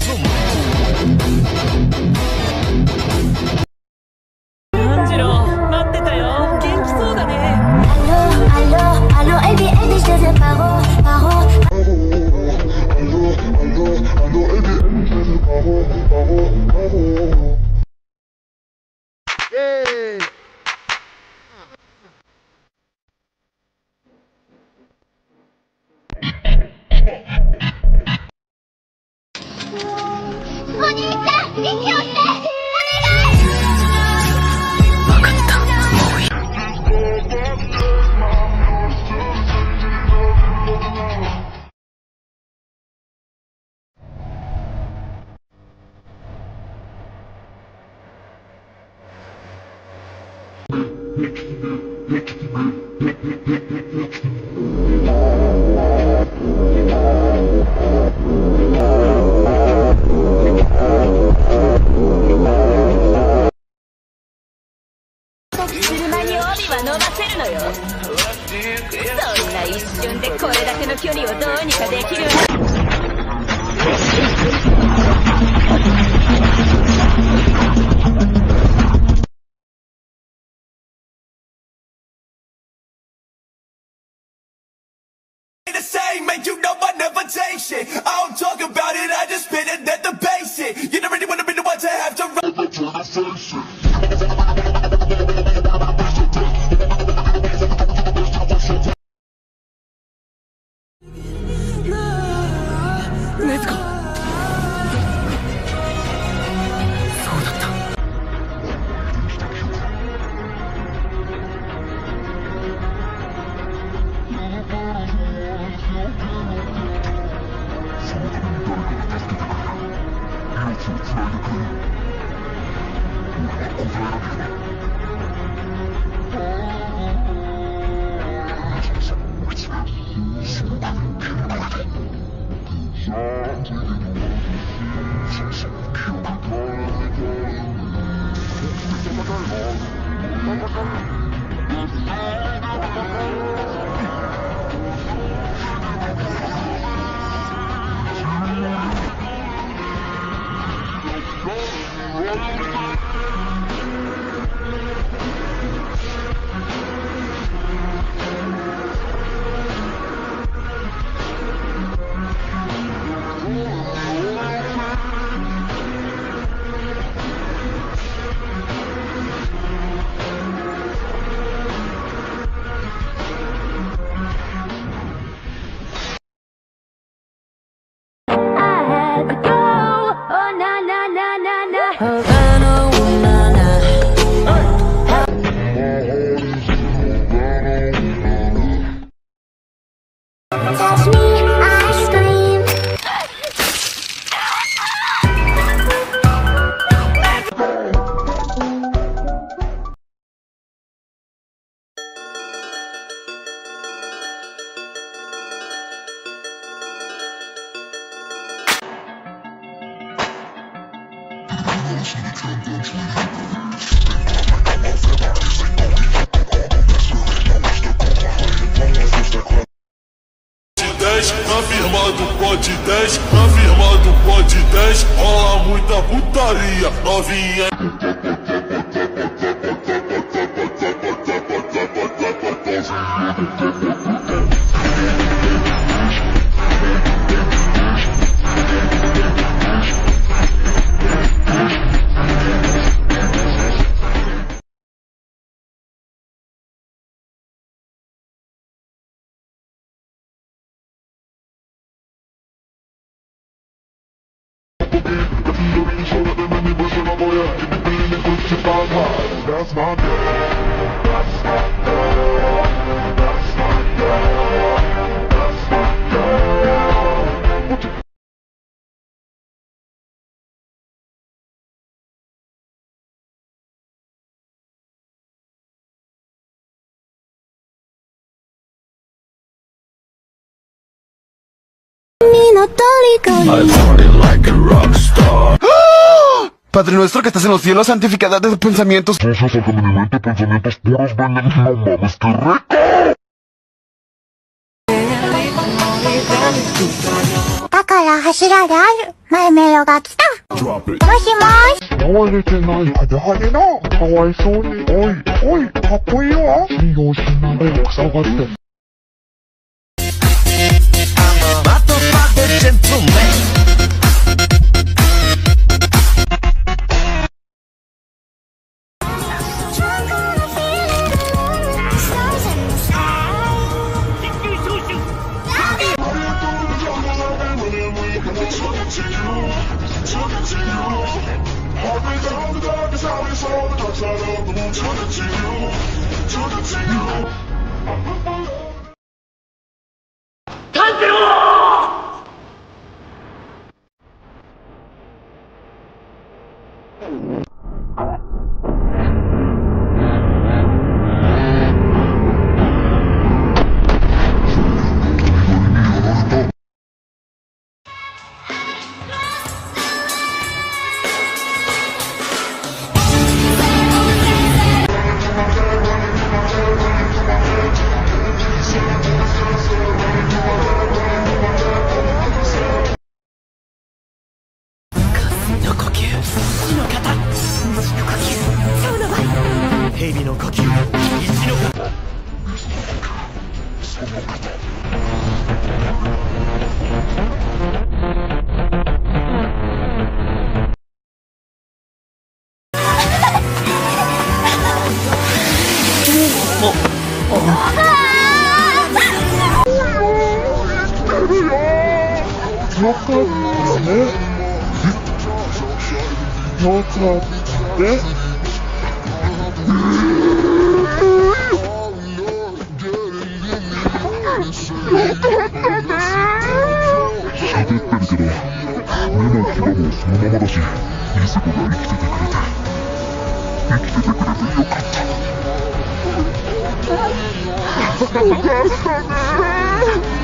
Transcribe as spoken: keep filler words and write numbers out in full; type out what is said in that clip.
炭治郎、待ってたよ。元気そうだね。 お兄ちゃん、息をして。 分かった、もういい。 車に帯は伸ばせるのよ。そんな一瞬でこれだけの距離をどうにかできるわ。 The same, man, you know I never take shit. I don't talk about it, I just spit it at the basic. You don't really wanna be the one to have to run the face it. Let's go. そうだった。 Touch me, I scream. Na firma do pote dez, na firma do pote dez, rola muita putaria, novinha. That's my girl. That's my girl. That's my girl. That's my girl. I party like a rock star. Padre nuestro que estás en los cielos, santificada de tus pensamientos. Eso es que me alimente pensamientos puros, ven, no mames, qué rico. だから柱であるマイメロが来た。もしもーし。 触れてない派手派手な。かわいそうに。おい、おい、かっこいいわ。信用しないで下がって。 蛇の呼吸、一の型。 よかったね。よかったね。喋ってるけど、目も牙もそのままだし、いずこが生きててくれて、生きててくれてよかった。よかったね。